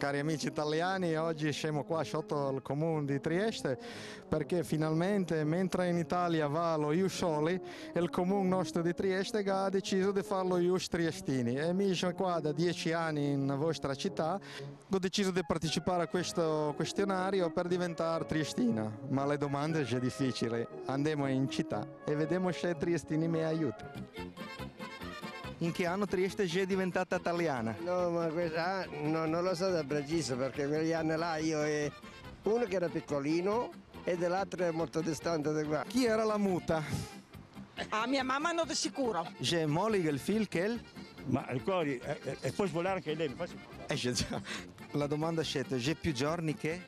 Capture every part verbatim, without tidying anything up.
cari amici italiani, oggi siamo qua sotto il comune di Trieste perché finalmente, mentre in Italia va lo Ius Soli, il comune nostro di Trieste ha deciso di farlo Ius Triestini. E mi sono qua da dieci anni in vostra città, ho deciso di partecipare a questo questionario per diventare triestina, ma le domande sono difficili. Andiamo in città e vediamo se Triestini mi aiuta. In che anno Trieste è diventata italiana? No, ma questa, no, non lo so da preciso perché quegli anni là io e uno che era piccolino e dell'altro è molto distante da qua. Chi era la muta? Ah, mia mamma non di sicuro. C'è Molly il figlio che... Ma il cuore, e, e puoi svolare anche lei, mi faccio... Eh, già. La domanda è c'è più giorni che...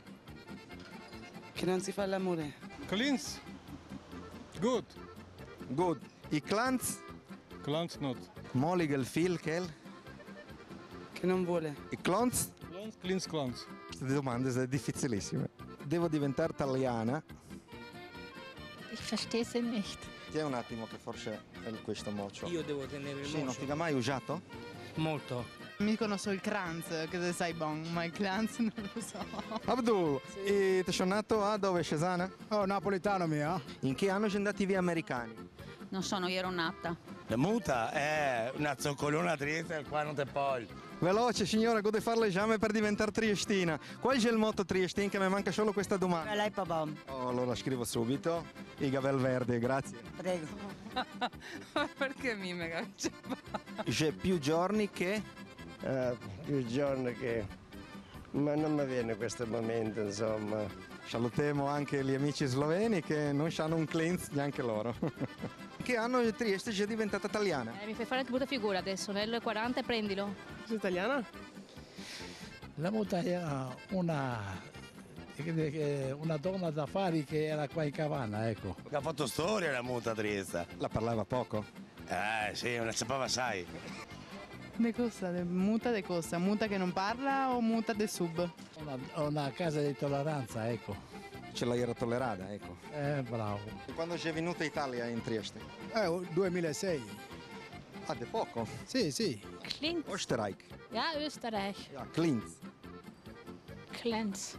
Che non si fa l'amore. Cleans. Good. Good. I clans? Clans not. Molly il figlio che... Che non vuole. I clans? Clans, cleans, clans. Queste domande sono difficilissime. Devo diventare italiana. Ich verstehe sie nicht. Tieni un attimo che forse è questo mocio. Io devo tenere il Sì, non mocio. ti l'ha mai usato? Molto. Mi conosco il Kranz, che sai bon, ma il Kranz non lo so. Abdul, e ti sono nato a dove, Cesana? Oh, napoletano mia. In che anno sono andati via americani? Non so, io ero nata. La muta è una zoccolona triste, qua non te poi. Veloce signora, go di fare l'esame per diventare triestina. Qual è il motto triestin che mi manca solo questa domanda? Lei papà. Oh, allora scrivo subito. I Gavel Verde, grazie. Prego. Perché mi mega? C'è più giorni che... Eh, più giorni che... Ma non mi viene questo momento, insomma. Salutiamo anche gli amici sloveni che non hanno un cleanse neanche loro. In che anno Trieste è diventata italiana? Eh, mi fai fare che brutta figura adesso, nel quaranta prendilo. Sei italiana? La muta era una, una donna d'affari che era qua in Cavanna, ecco. Ha fatto storia la muta Trieste. La parlava poco. Eh sì, non la sapeva assai. De cosa? De muta de cosa? Muta che non parla o muta de sub? Una, una casa di tolleranza, ecco. Ce l'hai era tollerata, ecco. Eh, bravo. E quando sei venuta in Italia in Trieste? Eh, duemilasei. Ah, di poco? Sì, sì. Klint. Oostenrijk. Ja, Österreich. Ja, Klint. Klenz.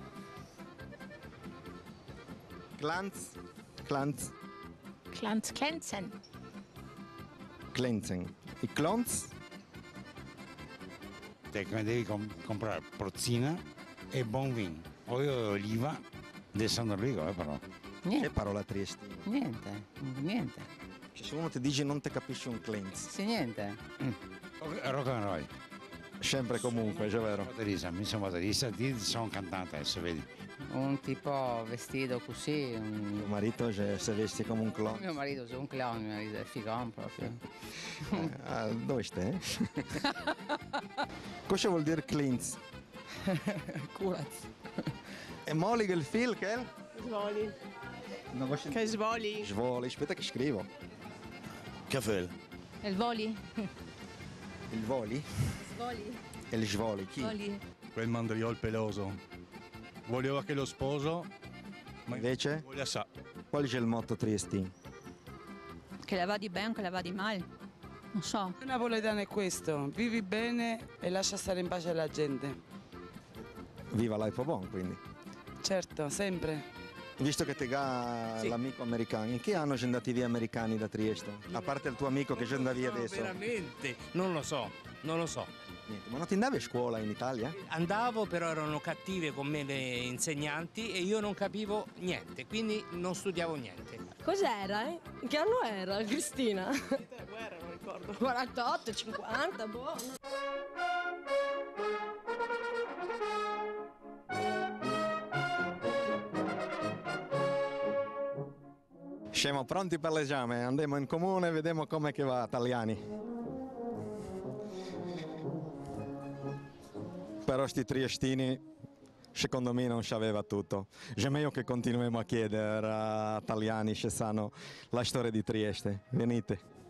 Glanz. Glanz. Klanz, Klenzen. Cleansing. I clons? Te che devi com comprare prozzina e buon vino, olio d'oliva del San Rodrigo, eh, però. Che parola triestina? Niente, niente. Cioè, se uno ti dice non ti capisci un cleanse. Sì, niente. Mm. Rock and roll. Sempre comunque, è vero. Batterista, mi sono batterista, ti sono cantante adesso, vedi. Un tipo vestito così. Un... Mio marito cioè, si veste come un clown. Mio marito è un clown, mio marito è figone proprio. Eh, ah, dove stai? Cosa vuol dire cleanse? Curaz. E Molly il fil che? Svoli. Non voglio... Che svoli? Svoli, aspetta che scrivo. Caffè. Il voli? Il voli? Svoli. E il svoli, chi? Voli. Quel mandriol peloso. Voleva che lo sposo, ma Invece? voglia sa. Qual è il motto triestino? Che la va di bene, che la va di male. Non so. Il napoletano è questo, vivi bene e lascia stare in pace la gente. Viva l'Aipo Bon, quindi. Certo, sempre. Visto che te ga Sì. l'amico americano, in che anno sono andati via americani da Trieste? A parte il tuo amico che ci andava via No, adesso. veramente, non lo so, non lo so. Niente, ma non ti andavi a scuola in Italia? Andavo, però erano cattive con me le insegnanti e io non capivo niente, quindi non studiavo niente. Cos'era? Eh? Che anno era, Cristina? Guerra, non ricordo. quarantotto, cinquanta, boh. Siamo pronti per l'esame, andiamo in comune e vediamo come che va italiani. Però sti triestini, secondo me non sapeva tutto. È meglio che continuiamo a chiedere a italiani se sanno la storia di Trieste. Venite.